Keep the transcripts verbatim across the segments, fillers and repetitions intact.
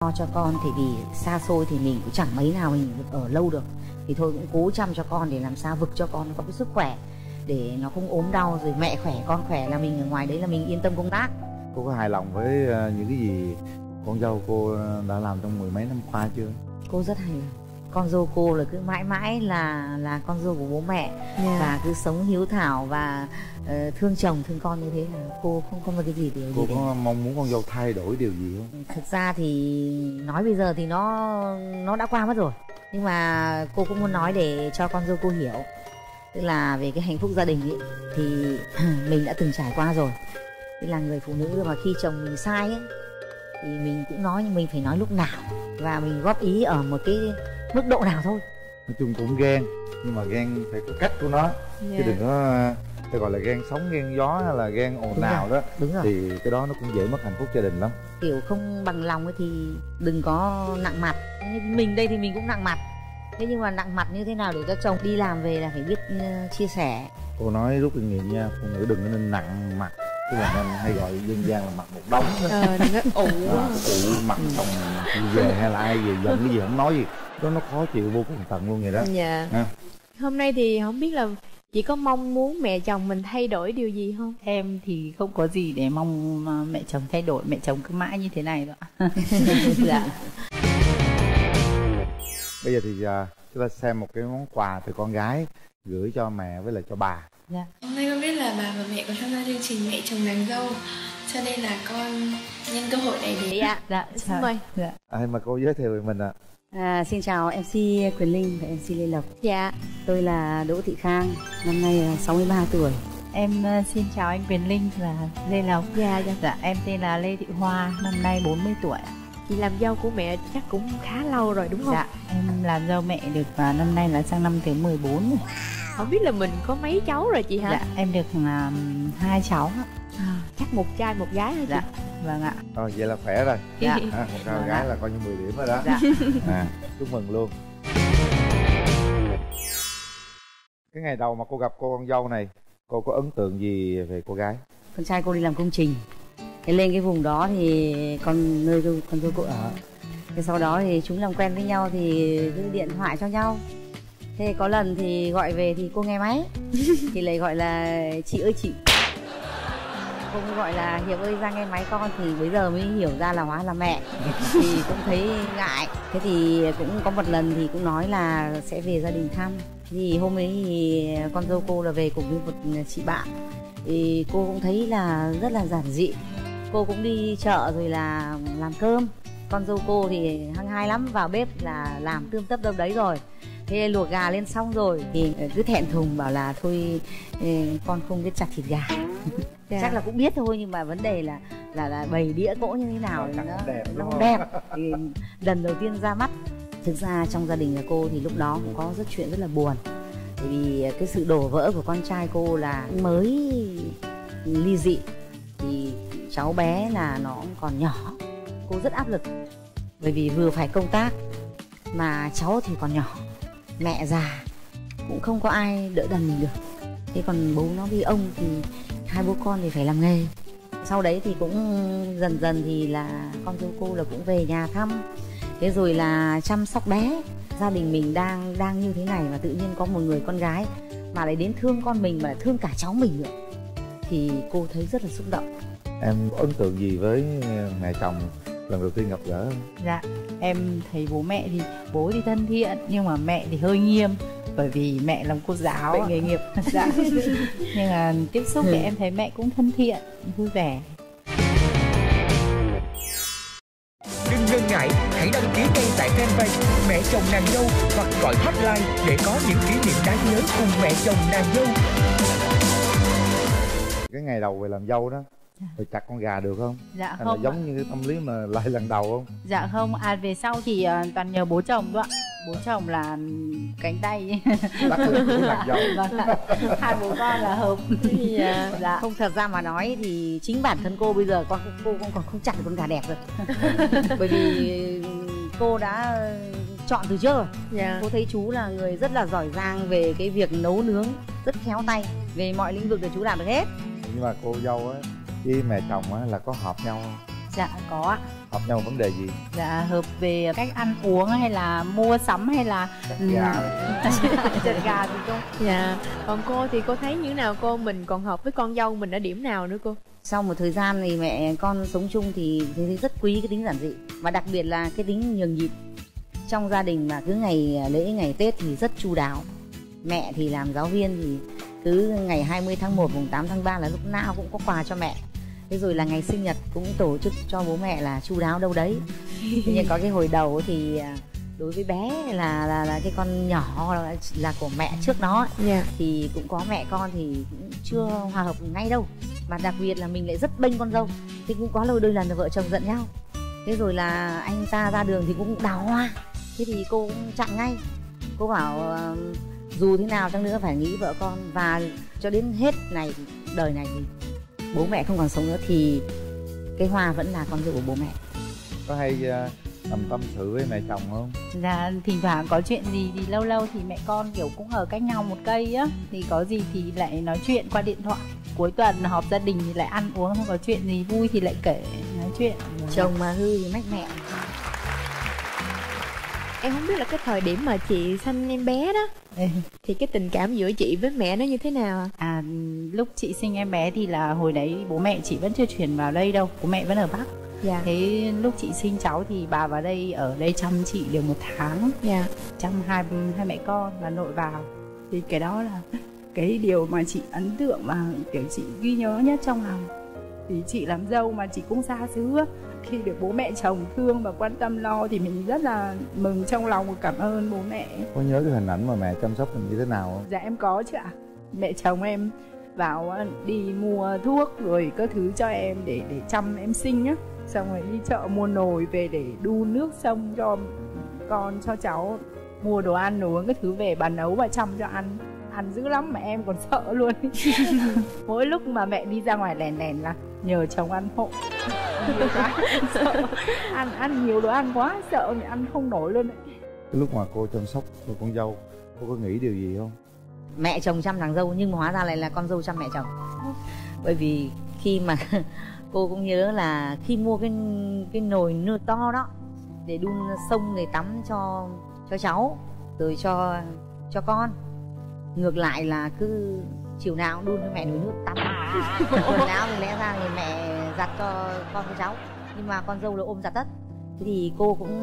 Lo cho con thì vì xa xôi thì mình cũng chẳng mấy nào mình được ở lâu được, thì thôi cũng cố chăm cho con để làm sao vực cho con có cái sức khỏe để nó không ốm đau, rồi mẹ khỏe con khỏe là mình ở ngoài đấy là mình yên tâm công tác. Cô có hài lòng với những cái gì con dâu cô đã làm trong mười mấy năm qua chưa? Cô rất hài lòng. Con dâu cô là cứ mãi mãi là là con dâu của bố mẹ, yeah. Và cứ sống hiếu thảo và uh, thương chồng thương con như thế là cô không không có cái gì điều cô gì có để... mong muốn con dâu thay đổi điều gì không? Thực ra thì nói bây giờ thì nó nó đã qua mất rồi, nhưng mà cô cũng muốn nói để cho con dâu cô hiểu, tức là về cái hạnh phúc gia đình ấy, thì mình đã từng trải qua rồi. Tức là người phụ nữ mà khi chồng mình sai ấy thì mình cũng nói, nhưng mình phải nói lúc nào và mình góp ý ở một cái mức độ nào thôi. Nói chung cũng ghen, nhưng mà ghen phải có cách của nó, yeah. Chứ đừng có phải gọi là ghen sóng ghen gió hay là ghen ồn ào đó. Đúng rồi. Thì cái đó nó cũng dễ mất hạnh phúc gia đình lắm. Kiểu không bằng lòng ấy thì đừng có nặng mặt. Mình đây thì mình cũng nặng mặt, thế nhưng mà nặng mặt như thế nào để cho chồng đi làm về là phải biết uh, chia sẻ. Cô nói rút kinh nghiệm nha, phụ nữ đừng có nên nặng mặt, tức là nên hay gọi dân gian là mặt một đống đó. Ờ, đừng có ủ à, ủ mặt xong về hay là ai về giận cái gì không nói gì, đó nó khó chịu vô cùng tận luôn vậy đó. Dạ. À. Hôm nay thì không biết là chị có mong muốn mẹ chồng mình thay đổi điều gì không? Em thì không có gì để mong mẹ chồng thay đổi, mẹ chồng cứ mãi như thế này thôi. Dạ. Bây giờ thì uh, chúng ta xem một cái món quà từ con gái gửi cho mẹ với lại cho bà. Dạ. Hôm nay con biết là bà và mẹ có tham gia chương trình Mẹ Chồng Nàng Dâu, cho nên là con nhân cơ hội này để... Dạ, dạ, xin mời. Dạ. À, mà cô giới thiệu về mình ạ. À. À, xin chào em xê Quyền Linh và em xê Lê Lộc. Dạ. Tôi là Đỗ Thị Khang, năm nay là sáu mươi ba tuổi. Em uh, xin chào anh Quyền Linh là Lê Lộc. Dạ, dạ. Dạ, em tên là Lê Thị Hoa, năm nay bốn mươi tuổi. Chị làm dâu của mẹ chắc cũng khá lâu rồi đúng không? Dạ, em làm dâu mẹ được uh, năm nay là sang năm thứ mười bốn rồi. Không biết là mình có mấy cháu rồi chị hả? Dạ, em được uh, hai cháu. À, chắc một trai một gái hả chị? Dạ, vâng ạ. Rồi, vậy là khỏe rồi. Dạ. À, một trai một gái là coi như mười điểm rồi đó. Dạ. À, chúc mừng luôn. Cái ngày đầu mà cô gặp cô con dâu này, cô có ấn tượng gì về cô gái? Con trai cô đi làm công trình, thế lên cái vùng đó thì con nơi con, con dâu cô ở. Thế sau đó thì chúng làm quen với nhau thì cứ điện thoại cho nhau. Thế có lần thì gọi về thì cô nghe máy thì lại gọi là chị ơi chị. Cô mới gọi là Hiệp ơi ra nghe máy con, thì bây giờ mới hiểu ra là hóa là mẹ. Thì cũng thấy ngại. Thế thì cũng có một lần thì cũng nói là sẽ về gia đình thăm. Thì hôm ấy thì con dâu cô là về cùng với một chị bạn, thì cô cũng thấy là rất là giản dị. Cô cũng đi chợ rồi là làm cơm. Con dâu cô thì hăng hai lắm, vào bếp là làm tươm tất đâu đấy rồi. Thế luộc gà lên xong rồi thì cứ thẹn thùng bảo là thôi con không biết chặt thịt gà. Yeah. Chắc là cũng biết thôi, nhưng mà vấn đề là là là bày đĩa cỗ như thế nào thì nó đẹp, nó không đẹp. Thì lần đầu tiên ra mắt. Thực ra trong gia đình nhà cô thì lúc đó cũng có rất chuyện rất là buồn, bởi vì cái sự đổ vỡ của con trai cô là mới ly dị, thì cháu bé là nó còn nhỏ. Cô rất áp lực, bởi vì vừa phải công tác mà cháu thì còn nhỏ, mẹ già cũng không có ai đỡ đần mình được. Thế còn bố nó với ông thì hai bố con thì phải làm nghề. Sau đấy thì cũng dần dần thì là con dâu cô là cũng về nhà thăm, thế rồi là chăm sóc bé. Gia đình mình đang đang như thế này mà tự nhiên có một người con gái mà lại đến thương con mình, mà lại thương cả cháu mình nữa, thì cô thấy rất là xúc động. Em có ấn tượng gì với mẹ chồng lần đầu tiên gặp gỡ không? Dạ, em thấy bố mẹ thì bố thì thân thiện nhưng mà mẹ thì hơi nghiêm, bởi vì mẹ làm cô giáo bệnh nghề nghiệp. Dạ. Nhưng mà tiếp xúc thì em thấy mẹ cũng thân thiện, vui vẻ. Đừng ngần ngại, hãy đăng ký ngay tại fanpage Mẹ Chồng Nàng Dâu hoặc gọi hotline để có những kỷ niệm đáng nhớ cùng Mẹ Chồng Nàng Dâu. Cái ngày đầu về làm dâu đó, rồi chặt con gà được không? Dạ hay không. Là giống như cái tâm lý mà lại lần đầu không? Dạ không, à về sau thì uh, toàn nhờ bố chồng thôi ạ. Bố chồng là cánh tay Đắc lực của nàng dâu. Vâng ạ. Hai bố con là hợp. Dạ. Dạ. Không, thật ra mà nói thì chính bản thân cô bây giờ con cô cũng còn không chặt được con gà đẹp rồi. Bởi vì cô đã chọn từ trước rồi. Dạ. Cô thấy chú là người rất là giỏi giang về cái việc nấu nướng, rất khéo tay, về mọi lĩnh vực để chú làm được hết. Nhưng mà cô dâu á với mẹ chồng á là có hợp nhau không? Dạ có ạ. hợp nhau vấn đề gì? Dạ hợp về cách ăn uống hay là mua sắm hay là Chặt gà. chặt gà thì cô. Dạ. Còn cô thì cô thấy như thế nào cô? Mình còn hợp với con dâu mình ở điểm nào nữa cô? Sau một thời gian thì mẹ con sống chung thì thấy rất quý cái tính giản dị, và đặc biệt là cái tính nhường nhịn. Trong gia đình mà cứ ngày lễ ngày Tết thì rất chu đáo. Mẹ thì làm giáo viên thì cứ ngày hai mươi tháng một, mùng tám tháng ba là lúc nào cũng có quà cho mẹ. Thế rồi là ngày sinh nhật cũng tổ chức cho bố mẹ là chu đáo đâu đấy. Thế nhưng có cái hồi đầu thì đối với bé là là, là cái con nhỏ là, là của mẹ trước nó, yeah. Thì cũng có mẹ con thì cũng chưa hòa hợp ngay đâu. Mà đặc biệt là mình lại rất bênh con dâu, thì cũng có lâu đôi lần là vợ chồng giận nhau. Thế rồi là anh ta ra đường thì cũng đào hoa, thế thì cô cũng chặn ngay. Cô bảo uh, dù thế nào chăng nữa phải nghĩ vợ con, và cho đến hết này đời này thì bố mẹ không còn sống nữa thì cái hoa vẫn là con dâu của bố mẹ. Có hay uh, tầm tâm sự với mẹ chồng không? Dạ thỉnh thoảng có chuyện gì thì lâu lâu thì mẹ con kiểu cũng ở cách nhau một cây á, thì có gì thì lại nói chuyện qua điện thoại. Cuối tuần họp gia đình thì lại ăn uống, không có chuyện gì vui thì lại kể nói chuyện. Chồng mà hư thì mách mẹ. Em không biết là cái thời điểm mà chị sanh em bé đó thì cái tình cảm giữa chị với mẹ nó như thế nào ạ? À lúc chị sinh em bé thì là hồi đấy bố mẹ chị vẫn chưa chuyển vào đây đâu, bố mẹ vẫn ở Bắc. Dạ. Thế lúc chị sinh cháu thì bà vào đây ở đây chăm chị được một tháng. Dạ. Chăm hai hai mẹ con và nội vào. Thì cái đó là cái điều mà chị ấn tượng và kiểu chị ghi nhớ nhất trong lòng. Thì chị làm dâu mà chị cũng xa xứ, khi được bố mẹ chồng thương và quan tâm lo thì mình rất là mừng trong lòng và cảm ơn bố mẹ. Có nhớ cái hình ảnh mà mẹ chăm sóc mình như thế nào không? Dạ em có chứ ạ. Mẹ chồng em vào đi mua thuốc rồi các thứ cho em để để chăm em sinh á, xong rồi đi chợ mua nồi về để đun nước sông cho con cho cháu, mua đồ ăn đồ uống các thứ về bà nấu và chăm cho ăn. Ăn dữ lắm mà em còn sợ luôn. Mỗi lúc mà mẹ đi ra ngoài lèn lèn là nhờ chồng ăn hộ. Sợ. Ăn ăn nhiều đồ ăn quá sợ mẹ ăn không nổi luôn đấy. Cái lúc mà cô chăm sóc cô con dâu, cô có nghĩ điều gì không? Mẹ chồng chăm nàng dâu nhưng mà hóa ra lại là con dâu chăm mẹ chồng. Bởi vì khi mà cô cũng nhớ là khi mua cái cái nồi nưa to đó để đun sông để tắm cho cho cháu rồi cho cho con, ngược lại là cứ chiều nào cũng đun cho mẹ nồi nước tắm. Quần áo thì lẽ ra thì mẹ giặt cho con với cháu, nhưng mà con dâu là ôm giặt tất. Thế thì cô cũng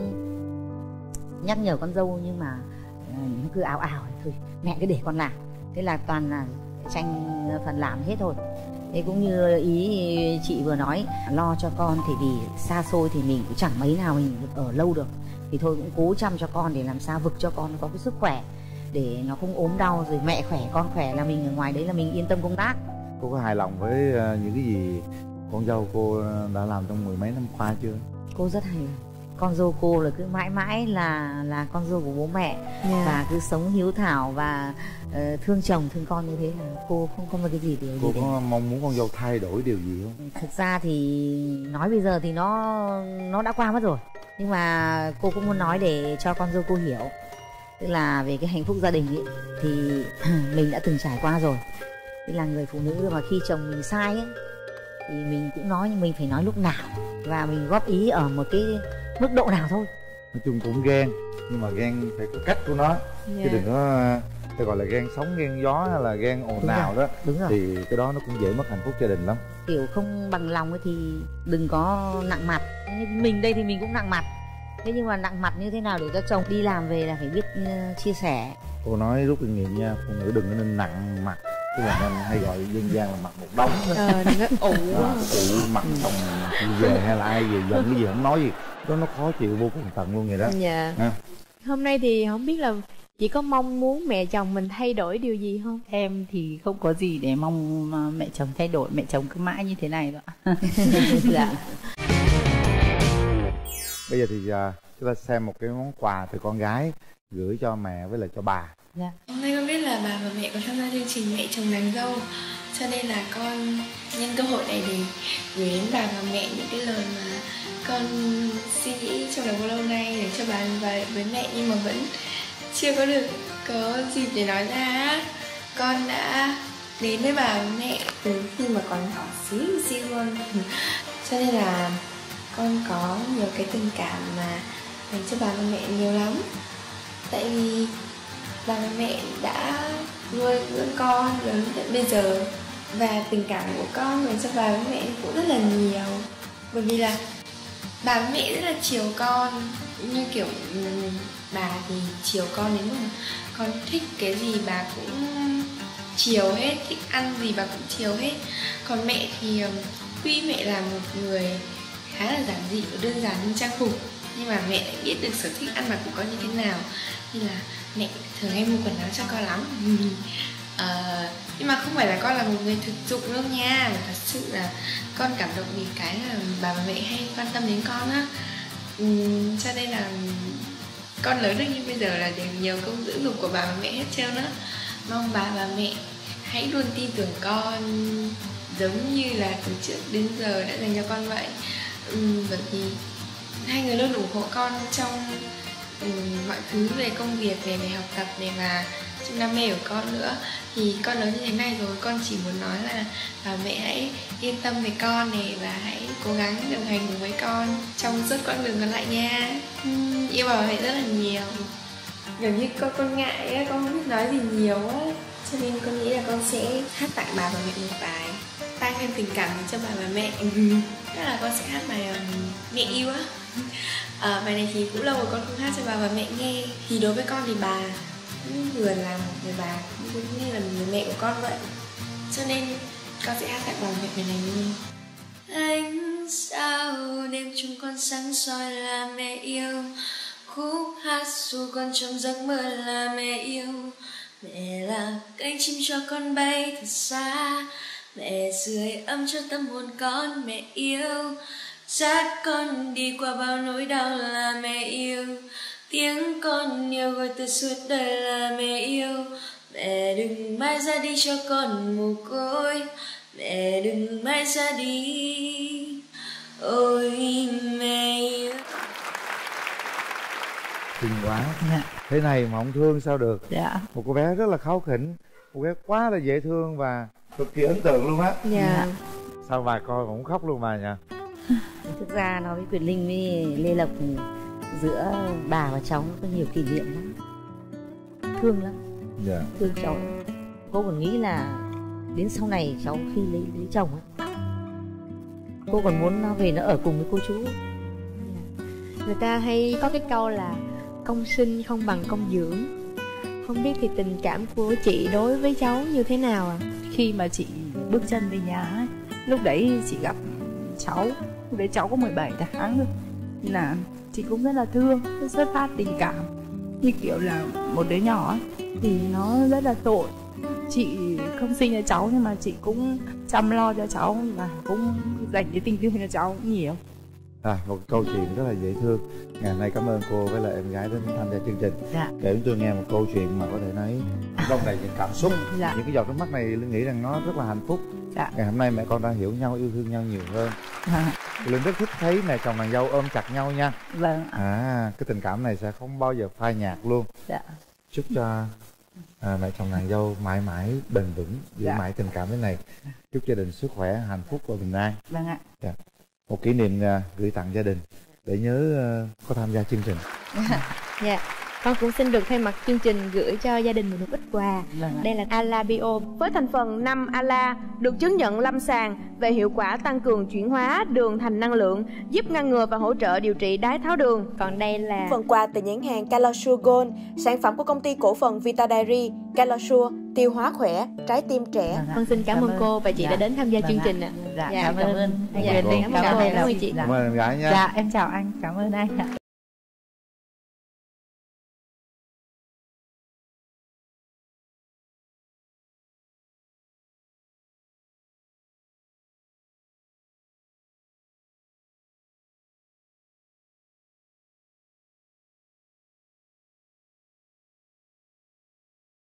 nhắc nhở con dâu nhưng mà nó cứ ảo ảo thôi mẹ cứ để con làm. Thế là toàn là tranh phần làm hết thôi. Thế cũng như ý chị vừa nói, lo cho con thì vì xa xôi thì mình cũng chẳng mấy nào mình được ở lâu được, thì thôi cũng cố chăm cho con để làm sao vực cho con có cái sức khỏe để nó không ốm đau, rồi mẹ khỏe con khỏe là mình ở ngoài đấy là mình yên tâm công tác. Cô có hài lòng với những cái gì con dâu cô đã làm trong mười mấy năm qua chưa? Cô rất hài lòng. Con dâu cô là cứ mãi mãi là là con dâu của bố mẹ, yeah. Và cứ sống hiếu thảo và uh, thương chồng thương con như thế là cô không có một cái gì điều cô gì có đấy. Mong muốn con dâu thay đổi điều gì không? Thực ra thì nói bây giờ thì nó nó đã qua mất rồi, nhưng mà cô cũng muốn nói để cho con dâu cô hiểu, tức là về cái hạnh phúc gia đình ấy, thì mình đã từng trải qua rồi. Tức là người phụ nữ mà khi chồng mình sai ấy, thì mình cũng nói, nhưng mình phải nói lúc nào và mình góp ý ở một cái mức độ nào thôi. Nói chung cũng ghen, nhưng mà ghen phải có cách của nó, yeah. Chứ đừng có phải gọi là ghen sóng ghen gió hay là ghen ồn ào đó. Đúng rồi. Thì cái đó nó cũng dễ mất hạnh phúc gia đình lắm. Kiểu không bằng lòng ấy thì đừng có nặng mặt. Mình đây thì mình cũng nặng mặt, thế nhưng mà nặng mặt như thế nào để cho chồng đi làm về là phải biết uh, chia sẻ. Cô nói rút kinh nghiệm nha, phụ nữ đừng có nên nặng mặt, tức là nên hay gọi dân gian là mặt một đống đó. Ờ, đừng có ủ ủ mặt chồng về hay là ai về giận cái gì không nói gì, đó nó khó chịu vô cùng tận luôn vậy đó. Dạ. À. Hôm nay thì không biết là chị có mong muốn mẹ chồng mình thay đổi điều gì không? Em thì không có gì để mong mẹ chồng thay đổi, mẹ chồng cứ mãi như thế này thôi. Dạ. Bây giờ thì uh, chúng ta xem một cái món quà từ con gái gửi cho mẹ với lại cho bà. Dạ. Hôm nay con biết là bà và mẹ có tham gia chương trình Mẹ chồng nàng dâu, cho nên là con nhân cơ hội này để gửi đến bà và mẹ những cái lời mà con suy nghĩ trong lòng lâu nay để cho bà và với mẹ, nhưng mà vẫn chưa có được có dịp để nói ra. Con đã đến với bà và mẹ từ khi mà còn nhỏ xíu xíu luôn, cho nên là con có nhiều cái tình cảm mà dành cho bà và mẹ nhiều lắm. Tại vì bà và mẹ đã nuôi dưỡng con lớn đến bây giờ, và tình cảm của con dành cho bà và mẹ cũng rất là nhiều. Bởi vì là bà và mẹ rất là chiều con, như kiểu bà thì chiều con đến mức mà con thích cái gì bà cũng chiều hết, thích ăn gì bà cũng chiều hết. Còn mẹ thì tuy mẹ là một người khá là giản dị và đơn giản như trang phục, nhưng mà mẹ lại biết được sở thích ăn mặc của con như thế nào. Như là mẹ thường hay mua quần áo cho con lắm. à, Nhưng mà không phải là con là một người thực dụng đâu nha. Thật sự là con cảm động vì cái là bà và mẹ hay quan tâm đến con á. uhm, Cho nên là con lớn được như bây giờ là đều nhiều công dưỡng dục của bà và mẹ hết trơn á. Mong bà và mẹ hãy luôn tin tưởng con, giống như là từ trước đến giờ đã dành cho con vậy. uhm, Bởi vì hai người luôn ủng hộ con trong um, mọi thứ về công việc này, về học tập này, và trong đam mê của con nữa. Thì con lớn như thế này rồi, con chỉ muốn nói là bà mẹ hãy yên tâm về con này, và hãy cố gắng đồng hành cùng với con trong suốt quãng đường còn lại nha. uhm, Yêu bà mẹ rất là nhiều. Kiểu như con con ngại á, con không biết nói gì nhiều á, cho nên con nghĩ là con sẽ hát tặng bà và mẹ một bài tăng thêm tình cảm cho bà và mẹ. Tức là con sẽ hát bài um, mẹ yêu á. À, bài này thì cũng lâu rồi con không hát cho bà và mẹ nghe. Thì đối với con thì bà cũng vừa là một người bà, cũng như là một người mẹ của con vậy, cho nên con sẽ hát tặng bà và mẹ bài này luôn. Ánh sao đêm chúng con sáng soi là mẹ yêu, khúc hát dù con trong giấc mơ là mẹ yêu. Mẹ là cánh chim cho con bay thật xa, mẹ sưởi ấm cho tâm hồn con. Mẹ yêu dắt con đi qua bao nỗi đau là mẹ yêu, tiếng con yêu gọi từ suốt đời là mẹ yêu. Mẹ đừng mãi ra đi cho con mồ côi, mẹ đừng mãi ra đi, ôi mẹ yêu. Xinh quá. Thế này mà không thương sao được. Dạ. Một cô bé rất là kháu khỉnh, cô bé quá là dễ thương và cực kỳ ấn tượng luôn á. Dạ. Sao bà coi cũng khóc luôn bà nhỉ? Thực ra nói với Quyền Linh với Lê Lộc, giữa bà và cháu có nhiều kỷ niệm lắm, thương lắm. Dạ. Thương cháu. Cô còn nghĩ là đến sau này cháu khi lấy lấy chồng ấy, cô còn muốn nó về nó ở cùng với cô chú. Người ta hay có cái câu là công sinh không bằng công dưỡng. Không biết thì tình cảm của chị đối với cháu như thế nào ạ? À? Khi mà chị bước chân về nhà ấy, lúc đấy chị gặp cháu, lúc đấy cháu có mười bảy tháng thôi, nên là chị cũng rất là thương, rất xuất phát tình cảm. Như kiểu là một đứa nhỏ ấy, thì nó rất là tội. Chị không sinh ra cháu nhưng mà chị cũng chăm lo cho cháu và cũng dành cái tình thương cho cháu cũng nhiều. À, một câu chuyện rất là dễ thương. Ngày hôm nay cảm ơn cô với lại em gái đến tham gia chương trình. Dạ. Để chúng tôi nghe một câu chuyện mà có thể nói trong này những cảm xúc. Dạ. Những cái giọt nước mắt này Linh nghĩ rằng nó rất là hạnh phúc. Dạ. Ngày hôm nay mẹ con đã hiểu nhau, yêu thương nhau nhiều hơn. À. Linh rất thích thấy mẹ chồng nàng dâu ôm chặt nhau nha. Vâng. À, cái tình cảm này sẽ không bao giờ phai nhạt luôn. Dạ. Chúc cho à, mẹ chồng nàng dâu mãi mãi bền vững, giữ dạ. mãi tình cảm thế này. Chúc gia đình sức khỏe, hạnh phúc và bình an. Vâng ạ. Dạ. Một kỷ niệm uh, gửi tặng gia đình để nhớ uh, có tham gia chương trình. Dạ. Con cũng xin được thay mặt chương trình gửi cho gia đình mình một ít quà. Vâng. Đây là Alabio với thành phần năm Ala, được chứng nhận lâm sàng về hiệu quả tăng cường chuyển hóa đường thành năng lượng, giúp ngăn ngừa và hỗ trợ điều trị đái tháo đường. Còn đây là phần quà từ nhãn hàng Calosure Gold, sản phẩm của công ty cổ phần Vita Dairy. Calosure, tiêu hóa khỏe, trái tim trẻ. Vâng, con xin cảm, cảm ơn cô và chị dạ. đã đến tham gia vâng chương ạ. trình ạ. Dạ, dạ, cảm, cảm ơn anh dạ, Quyền Linh, cảm cảm, ơn cảm ơn cô, cảm ơn chị. Cảm ơn em gái nha. Dạ, em chào anh, cảm ơn anh ạ.